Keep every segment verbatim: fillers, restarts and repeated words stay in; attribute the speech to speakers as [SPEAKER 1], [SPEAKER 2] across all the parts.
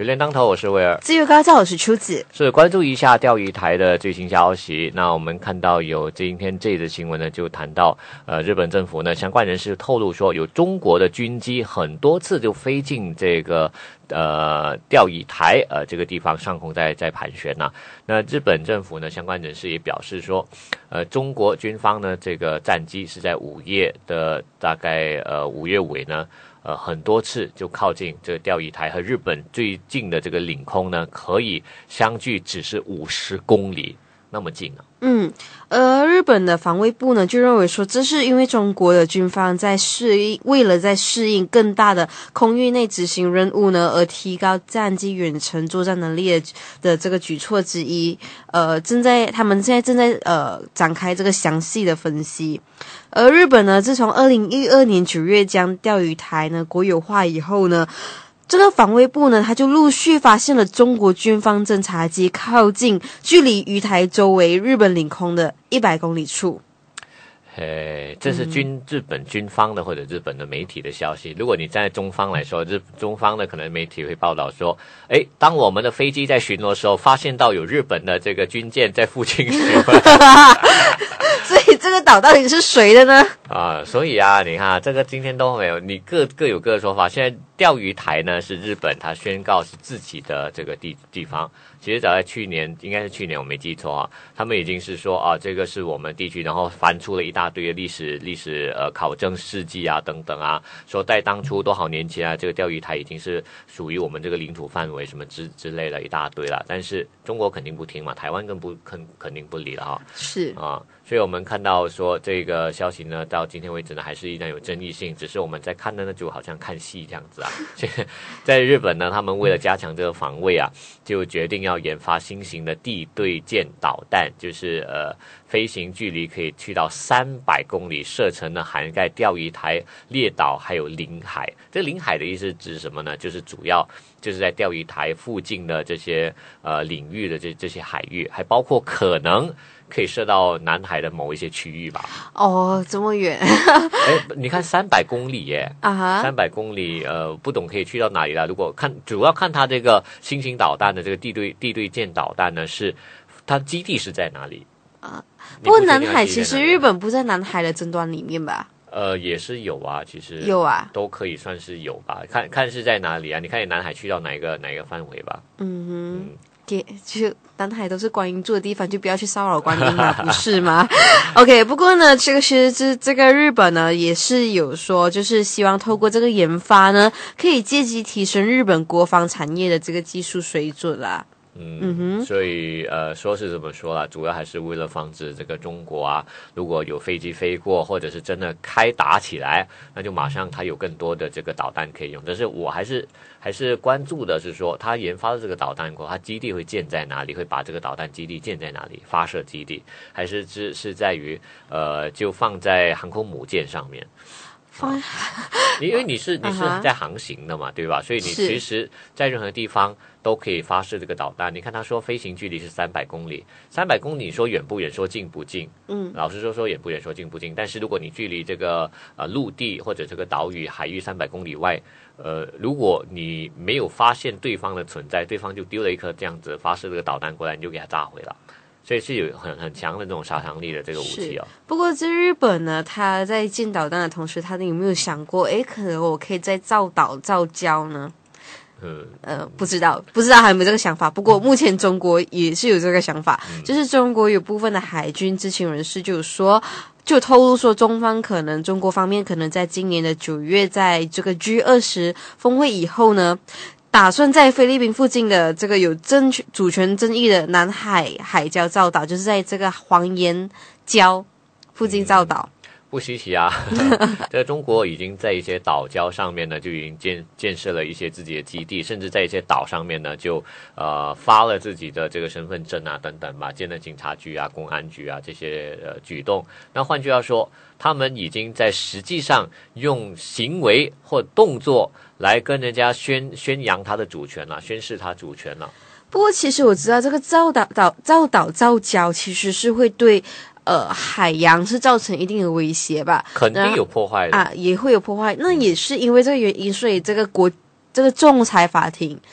[SPEAKER 1] 榴莲当头，我是威尔。
[SPEAKER 2] 自由高照，我是秋子。
[SPEAKER 1] 是关注一下钓鱼台的最新消息。那我们看到有今天这则新闻呢，就谈到呃，日本政府呢相关人士透露说，有中国的军机很多次就飞进这个呃钓鱼台呃这个地方上空在在盘旋呐、啊。那日本政府呢相关人士也表示说，呃，中国军方呢这个战机是在午夜的大概呃五月尾呢。呃，很多次就靠近这个钓鱼台和日本最近的这个领空呢，可以相距只是五十公里那么近啊。
[SPEAKER 2] 嗯，呃，日本的防卫部呢就认为说，这是因为中国的军方在适应，为了在适应更大的空域内执行任务呢，而提高战机远程作战能力的的这个举措之一。呃，正在他们现在正在呃展开这个详细的分析。而日本呢，自从二零一二年九月将钓鱼台呢国有化以后呢，这个防卫部呢，他就陆续发现了中国军方侦察机靠近距离鱼台周围日本领空的一百公里处。
[SPEAKER 1] 诶，这是军、嗯、日本军方的或者日本的媒体的消息。如果你站在中方来说，日中方的可能媒体会报道说，诶，当我们的飞机在巡逻的时候，发现到有日本的这个军舰在附近巡逻。
[SPEAKER 2] 所以这个岛到底是谁的呢？
[SPEAKER 1] 啊，所以啊，你看这个今天都没有，你各各有各的说法。现在钓鱼台呢是日本，他宣告是自己的这个地地方。其实早在去年，应该是去年我没记错啊，他们已经是说啊，这个是我们地区，然后翻出了一大堆的历史历史呃考证事迹啊等等啊，说在当初多少年前啊，这个钓鱼台已经是属于我们这个领土范围什么之之类的一大堆了。但是中国肯定不听嘛，台湾更不肯肯定不理了哈。
[SPEAKER 2] 是
[SPEAKER 1] 啊，所以我们看到说这个消息呢，到今天为止呢，还是依然有争议性。只是我们在看的呢，就好像看戏这样子啊。在日本呢，他们为了加强这个防卫啊，就决定要研发新型的地对舰导弹，就是呃飞行距离可以去到三百公里，射程呢涵盖钓鱼台、列岛还有领海。这领海的意思指什么呢？就是主要就是在钓鱼台附近的这些呃领域的这这些海域，还包括可能可以射到南海的某一些区域吧。
[SPEAKER 2] 哦，这么远。
[SPEAKER 1] 哎，你看三百公里耶，
[SPEAKER 2] 啊哈，
[SPEAKER 1] 三百公里，呃，不懂可以去到哪里了。如果看，主要看它这个新型导弹的这个地对地对舰导弹呢，是它基地是在哪里
[SPEAKER 2] 啊？不过南海其实日本不在南海的争端里面吧？
[SPEAKER 1] 呃，也是有啊，其实
[SPEAKER 2] 有啊，
[SPEAKER 1] 都可以算是有吧。看看是在哪里啊？你看你南海去到哪一个哪一个范围吧？
[SPEAKER 2] 嗯哼。嗯，给就南海都是观音住的地方，就不要去骚扰观音嘛，不是吗？OK， 不过呢，这个是这这个日本呢也是有说，就是希望透过这个研发呢，可以借机提升日本国防产业的这个技术水准啦。
[SPEAKER 1] 嗯, 嗯哼，所以呃，说是这么说啦，主要还是为了防止这个中国啊，如果有飞机飞过，或者是真的开打起来，那就马上它有更多的这个导弹可以用。但是我还是还是关注的是说，它研发的这个导弹过后，它基地会建在哪里？会把这个导弹基地建在哪里？发射基地，还是是是在于呃，就放在航空母舰上面？放、啊，因为你是你是在航行的嘛， uh-huh. 对吧？所以你其实在任何地方都可以发射这个导弹。你看他说飞行距离是三百公里，三百公里你说远不远？说近不近？嗯，老实说说远不远？说近不近？但是如果你距离这个呃陆地或者这个岛屿海域三百公里外，呃，如果你没有发现对方的存在，对方就丢了一颗这样子发射这个导弹过来，你就给他炸毁了。所以是有很很强的这种杀伤力的这个武器哦。
[SPEAKER 2] 不过在日本呢，他在建导弹的同时，他有没有想过，诶，可能我可以再造岛造礁呢？嗯，呃，不知道，不知道还有没有这个想法。不过目前中国也是有这个想法，嗯、就是中国有部分的海军知情人士就有说，就透露说，中方可能中国方面可能在今年的九月，在这个 G 二十 峰会以后呢。打算在菲律宾附近的这个有争主权争议的南海海礁造岛，就是在这个黄岩礁附近造岛。
[SPEAKER 1] 嗯，不稀奇啊，这个中国已经在一些岛礁上面呢，就已经建建设了一些自己的基地，甚至在一些岛上面呢，就呃发了自己的这个身份证啊等等吧，建了警察局啊、公安局啊这些呃举动。那换句话说，他们已经在实际上用行为或动作来跟人家宣宣扬他的主权了，宣示他主权了。
[SPEAKER 2] 不过，其实我知道这个造岛岛造岛造礁其实是会对呃海洋是造成一定的威胁吧？
[SPEAKER 1] 肯定有破坏的
[SPEAKER 2] 啊，也会有破坏。那也是因为这个原因，所以这个国这个仲裁法庭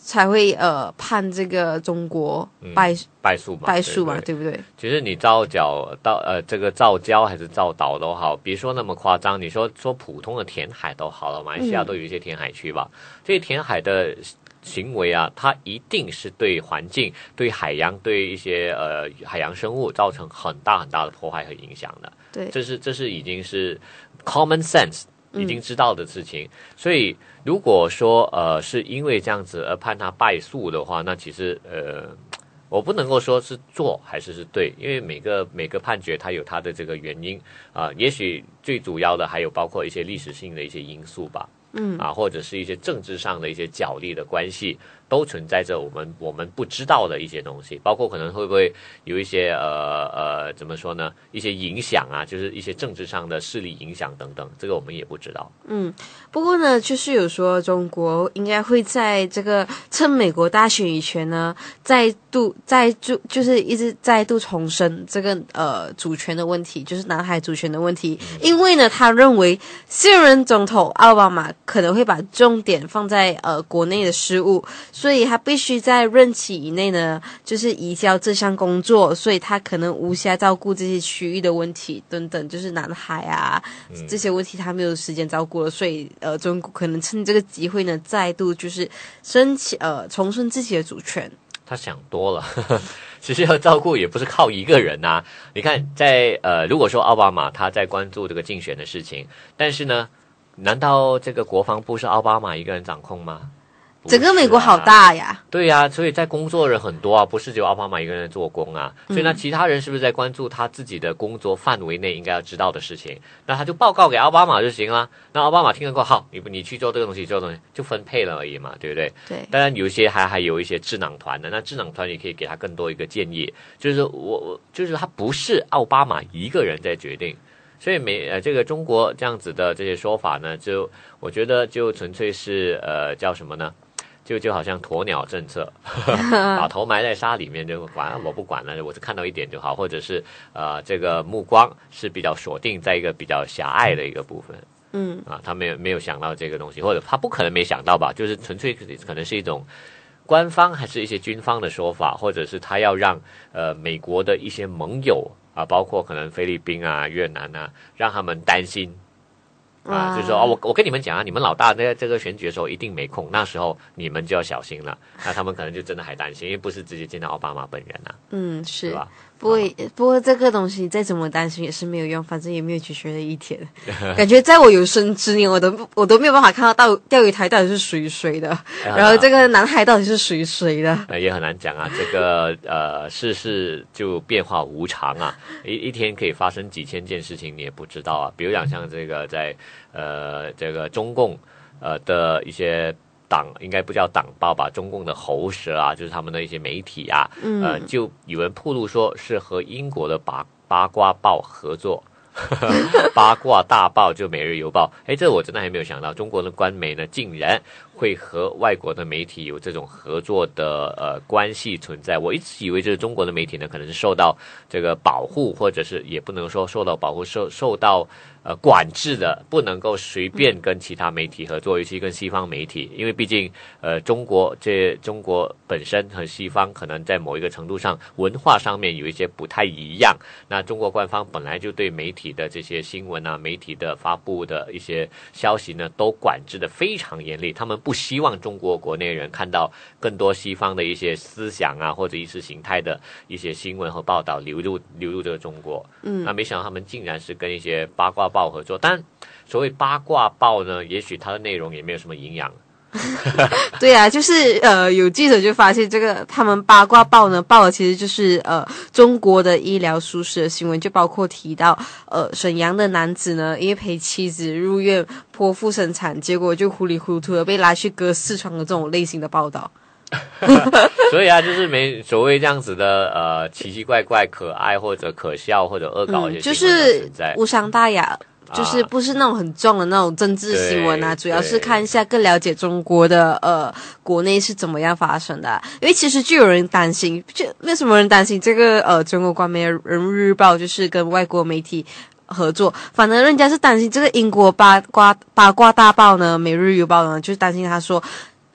[SPEAKER 2] 才会呃判这个中国败、嗯、
[SPEAKER 1] 败诉嘛，
[SPEAKER 2] 败诉嘛，对，
[SPEAKER 1] 对,
[SPEAKER 2] 对不对？
[SPEAKER 1] 其实你造角到呃这个造礁还是造岛都好，别说那么夸张，你说说普通的填海都好了，马来西亚都有一些填海区吧，嗯、这些填海的行为啊，它一定是对环境、对海洋、对一些呃海洋生物造成很大很大的破坏和影响的。
[SPEAKER 2] 对，
[SPEAKER 1] 这是这是已经是 common sense 已经知道的事情。嗯、所以如果说呃是因为这样子而判他败诉的话，那其实呃我不能够说是错还是是对，因为每个每个判决它有它的这个原因啊、呃，也许最主要的还有包括一些历史性的一些因素吧。嗯啊，或者是一些政治上的一些角力的关系，都存在着我们我们不知道的一些东西，包括可能会不会有一些呃呃怎么说呢，一些影响啊，就是一些政治上的势力影响等等，这个我们也不知道。
[SPEAKER 2] 嗯，不过呢，就是有说中国应该会在这个趁美国大选以前呢，再度再度就是一直再度重申这个呃主权的问题，就是南海主权的问题，嗯、因为呢，他认为现任总统奥巴马可能会把重点放在呃国内的事务，所以他必须在任期以内呢，就是移交这项工作，所以他可能无暇照顾这些区域的问题等等，就是南海啊、嗯、这些问题他没有时间照顾了，所以呃中国可能趁这个机会呢，再度就是申请呃重申自己的主权。
[SPEAKER 1] 他想多了，呵呵，其实要照顾也不是靠一个人啊。你看在，在呃如果说奥巴马他在关注这个竞选的事情，但是呢。难道这个国防部是奥巴马一个人掌控吗？
[SPEAKER 2] 整个美国好大呀！
[SPEAKER 1] 对呀、啊，所以在工作人很多啊，不是只有奥巴马一个人做工啊。所以那其他人是不是在关注他自己的工作范围内应该要知道的事情？那他就报告给奥巴马就行了。那奥巴马听了过，好，你你去做这个东西，做这个东西就分配了而已嘛，对不对？
[SPEAKER 2] 对。
[SPEAKER 1] 当然有一些还还有一些智囊团的，那智囊团也可以给他更多一个建议，就是我我就是他不是奥巴马一个人在决定。所以美呃这个中国这样子的这些说法呢，就我觉得就纯粹是呃叫什么呢？就就好像鸵鸟政策，把头埋在沙里面就管我不管了，我只看到一点就好，或者是呃这个目光是比较锁定在一个比较狭隘的一个部分。嗯啊，他没有没有想到这个东西，或者他不可能没想到吧？就是纯粹可能是一种官方还是一些军方的说法，或者是他要让呃美国的一些盟友。啊，包括可能菲律宾啊、越南啊，让他们担心啊，就是说哦，我我跟你们讲啊，你们老大在这个选举的时候一定没空，那时候你们就要小心了。那他们可能就真的还担心，因为不是直接见到奥巴马本人啊。
[SPEAKER 2] 嗯，是
[SPEAKER 1] 吧？
[SPEAKER 2] 不过、啊、不过这个东西再怎么担心也是没有用，反正也没有解决的一天。感觉在我有生之年，我都我都没有办法看到到钓鱼台到底是属于谁的，然后这个南海到底是属于谁的，
[SPEAKER 1] 呃，也很难讲啊。这个呃，世事就变化无常啊，一一天可以发生几千件事情，你也不知道啊。比如讲像这个在呃这个中共呃的一些。党应该不叫党报吧，中共的喉舌啊，就是他们的一些媒体啊，嗯、呃，就有人曝露说是和英国的八八卦报合作，八卦大报就《每日邮报》，哎，这我真的还没有想到，中国的官媒呢竟然会和外国的媒体有这种合作的呃关系存在。我一直以为就是中国的媒体呢，可能是受到这个保护，或者是也不能说受到保护，受受到。呃，管制的不能够随便跟其他媒体合作，尤其跟西方媒体，因为毕竟呃，中国这中国本身和西方可能在某一个程度上文化上面有一些不太一样。那中国官方本来就对媒体的这些新闻啊、媒体的发布的一些消息呢，都管制的非常严厉。他们不希望中国国内人看到更多西方的一些思想啊，或者意识形态的一些新闻和报道流入流入这个中国。嗯，那没想到他们竟然是跟一些八卦报合作，但所谓八卦报呢，也许它的内容也没有什么营养。
[SPEAKER 2] 对啊，就是呃，有记者就发现这个他们八卦报呢报的其实就是呃中国的医疗疏失的新闻，就包括提到呃沈阳的男子呢，因为陪妻子入院剖腹生产，结果就糊里糊涂的被拉去割视窗的这种类型的报道。
[SPEAKER 1] 所以啊，就是没所谓这样子的呃奇奇怪怪、可爱或者可笑或者恶搞一些新闻的存在，
[SPEAKER 2] 嗯，就是无伤大雅。就是不是那种很重的那种政治新闻啊，主要是看一下更了解中国的呃国内是怎么样发生的，啊。因为其实就有人担心，就为什么人担心这个呃中国官媒人物日报就是跟外国媒体合作，反正人家是担心这个英国八卦八卦大报呢，每日邮报呢，就是担心他说。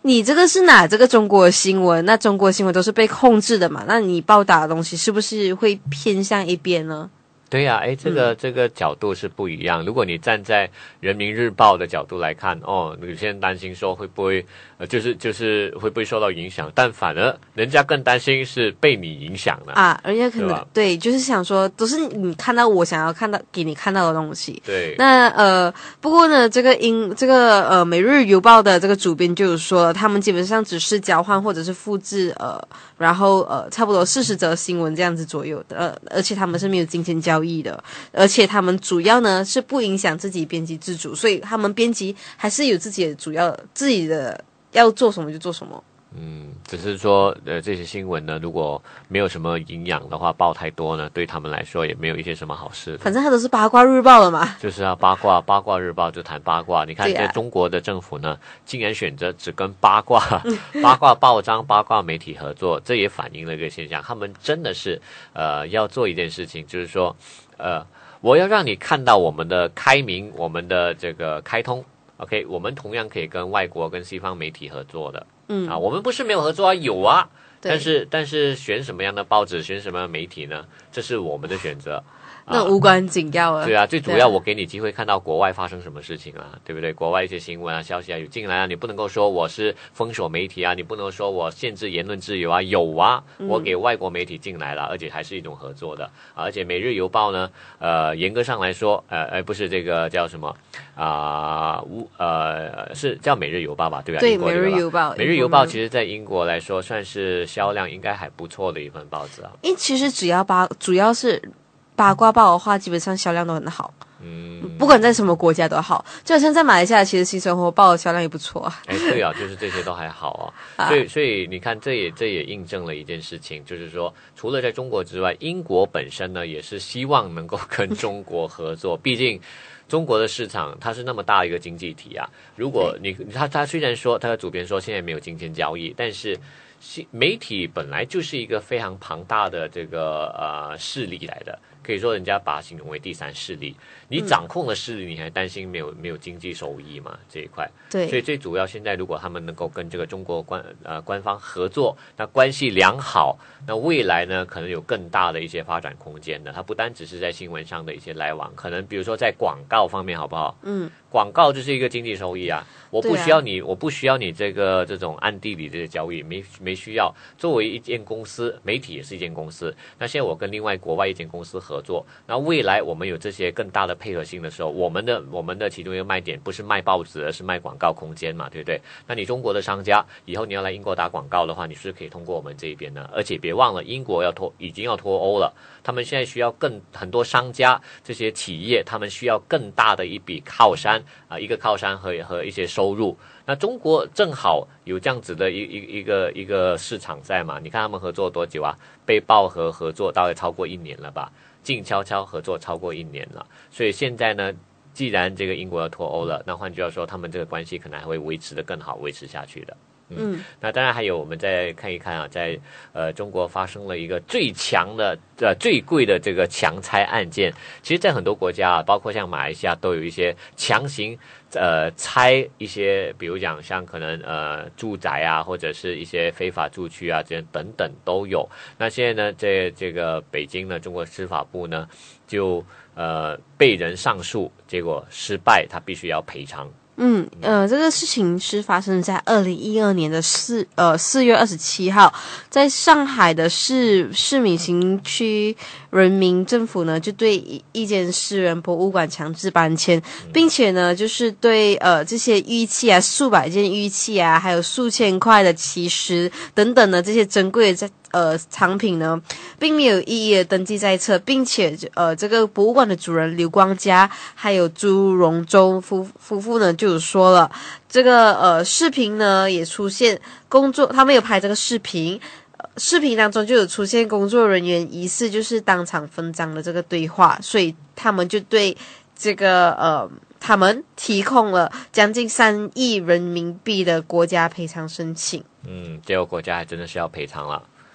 [SPEAKER 2] 你这个是哪这个中国新闻？那中国新闻都是被控制的嘛？那你报道的东西是不是会偏向一边呢？
[SPEAKER 1] 对呀、啊，哎，这个、
[SPEAKER 2] 嗯、
[SPEAKER 1] 这个角度是不一样。如果你站在人民日报的角度来看，哦，有些人担心说会不会，呃，就是就是会不会受到影响，但反而人家更担心是被你影响了
[SPEAKER 2] 啊，人家可能 对, 对，就是想说都是你看到我想要看到给你看到的东西。
[SPEAKER 1] 对，
[SPEAKER 2] 那呃，不过呢，这个英这个呃《每日邮报》的这个主编就有说，他们基本上只是交换或者是复制呃，然后呃，差不多四十则新闻这样子左右的，呃，而且他们是没有金钱交易的，而且他们主要呢是不影响自己编辑自主，所以他们编辑还是有自己的主要自己的要做什么就做什么。
[SPEAKER 1] 嗯，只是说，呃，这些新闻呢，如果没有什么营养的话，报太多呢，对他们来说也没有一些什么好事的。
[SPEAKER 2] 反正它都是八卦日报了嘛。
[SPEAKER 1] 就是啊，八卦八卦日报就谈八卦。你看，
[SPEAKER 2] 啊、
[SPEAKER 1] 这中国的政府呢，竟然选择只跟八卦八卦报章、八卦媒体合作，这也反映了一个现象，他们真的是呃要做一件事情，就是说，呃，我要让你看到我们的开明，我们的这个开通。OK， 我们同样可以跟外国、跟西方媒体合作的。嗯啊，我们不是没有合作啊，有啊。但是但是选什么样的报纸，选什么样的媒体呢？这是我们的选择。
[SPEAKER 2] 那无关紧要了。
[SPEAKER 1] 对啊，最主要我给你机会看到国外发生什么事情啊，对不对？国外一些新闻啊、消息啊有进来啊，你不能够说我是封锁媒体啊，你不能说我限制言论自由啊，有啊，我给外国媒体进来了，而且还是一种合作的。而且《每日邮报》呢，呃，严格上来说，呃，呃，不是这个叫什么啊？呃, 呃，是叫《每日邮报》吧？对吧？
[SPEAKER 2] 对，《每日邮报》。
[SPEAKER 1] 《每日邮报》其实在英国来说，算是销量应该还不错的一份报纸啊。
[SPEAKER 2] 因为其实只要八，主要是。八卦报的话，基本上销量都很好，嗯，不管在什么国家都好。就好像在马来西亚，其实《新生活报》的销量也不错啊。
[SPEAKER 1] 哎，对啊，就是这些都还好啊。所以，所以你看，这也这也印证了一件事情，就是说，除了在中国之外，英国本身呢也是希望能够跟中国合作，毕竟。中国的市场它是那么大一个经济体啊，如果你他他虽然说他的主编说现在没有金钱交易，但是媒体本来就是一个非常庞大的这个呃势力来的，可以说人家把它形容为第三势力。你掌控了势力，你还担心没有没有经济收益吗？这一块，
[SPEAKER 2] 对，
[SPEAKER 1] 所以最主要现在如果他们能够跟这个中国官呃官方合作，那关系良好，那未来呢可能有更大的一些发展空间的。它不单只是在新闻上的一些来往，可能比如说在广告方面，好不好？嗯，广告就是一个经济收益啊。我不需要你，啊、我不需要你这个这种暗地里这些交易，没没需要。作为一间公司，媒体也是一间公司。那现在我跟另外国外一间公司合作，那未来我们有这些更大的配合性的时候，我们的我们的其中一个卖点不是卖报纸，而是卖广告空间嘛，对不对？那你中国的商家以后你要来英国打广告的话，你是不是可以通过我们这一边呢？而且别忘了，英国要脱已经要脱欧了，他们现在需要更很多商家这些企业，他们需要更大的一笔靠山啊、呃，一个靠山和和一些收入。那中国正好有这样子的一一一个一个市场在嘛？你看他们合作多久啊？被报和合作大概超过一年了吧？静悄悄合作超过一年了，所以现在呢，既然这个英国要脱欧了，那换句话说，他们这个关系可能还会维持得更好，维持下去的。嗯，那当然还有，我们再看一看啊，在呃中国发生了一个最强的呃最贵的这个强拆案件。其实，在很多国家啊，包括像马来西亚，都有一些强行呃拆一些，比如讲像可能呃住宅啊，或者是一些非法住区啊，这些等等都有。那现在呢，在这个北京呢，中国司法部呢就呃被人上诉，结果失败，他必须要赔偿。
[SPEAKER 2] 嗯，呃，这个事情是发生在二零一二年的四呃四月二十七号，在上海的市市闵行区人民政府呢，就对一一间私人博物馆强制搬迁，并且呢，就是对呃这些玉器啊，数百件玉器啊，还有数千块的奇石等等的这些珍贵的在。呃，藏品呢，并没有一一的登记在册，并且呃，这个博物馆的主人刘光嘉还有朱荣洲夫夫妇呢，就有说了，这个呃视频呢也出现工作，他们有拍这个视频，呃、视频当中就有出现工作人员疑似就是当场分赃的这个对话，所以他们就对这个呃。他们提供了将近三亿人民币的国家赔偿申请。
[SPEAKER 1] 嗯，结果国家还真的是要赔偿了。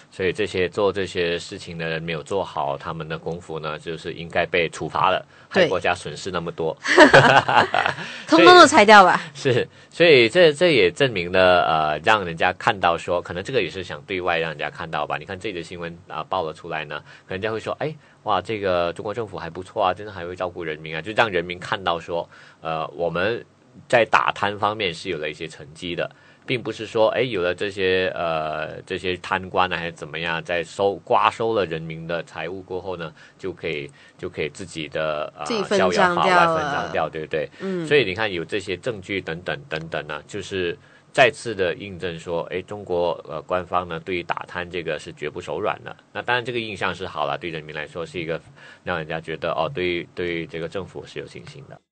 [SPEAKER 1] 所以这些做这些事情的人没有做好他们的功夫呢，就是应该被处罚了，害国家损失那么多，
[SPEAKER 2] 通通都裁掉吧。
[SPEAKER 1] 是，所以这这也证明了呃，让人家看到说，可能这个也是想对外让人家看到吧。你看这里的新闻啊、呃、报了出来呢，可能人家会说，哎，哇，这个中国政府还不错啊，真的还会照顾人民啊，就让人民看到说，呃，我们在打贪方面是有了一些成绩的。并不是说，哎，有了这些呃这些贪官啊，还是怎么样，在收刮收了人民的财物过后呢，就可以就可以自己的呃
[SPEAKER 2] 自己分
[SPEAKER 1] 逍遥
[SPEAKER 2] 赃掉
[SPEAKER 1] 法外分
[SPEAKER 2] 了
[SPEAKER 1] 赃掉，对不对？
[SPEAKER 2] 嗯，
[SPEAKER 1] 所以你看有这些证据等等等等呢，就是再次的印证说，哎，中国呃官方呢对于打贪这个是绝不手软的。那当然这个印象是好了，对人民来说是一个让人家觉得哦，对于对于这个政府是有信心的。